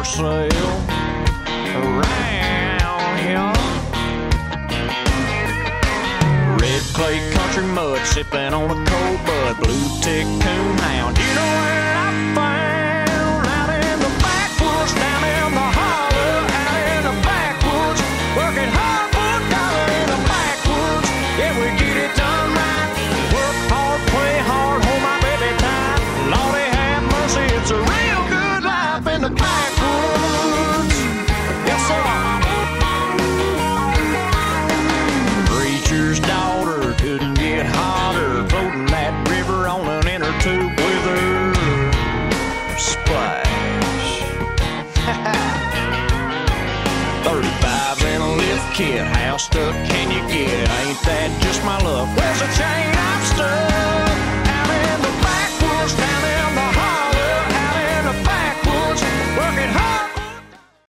sale around here. Red clay country mud, sipping on a cold bud, blue tick coonhound. You know where I found? Out in the backwoods, down in the holler, out in the backwoods, working hard for a dollar in the backwoods. Yeah, we get it done right. Work hard, play hard, hold my baby tight. Lordy have mercy, it's a real good life in the backwoods. Yes, sir. Preacher's daughter couldn't get hotter, floating that river on an inner tube with her. Splash. 35 in a lift kit, how stuck can you get? Ain't that just my luck? Where's the chain I'm stuck?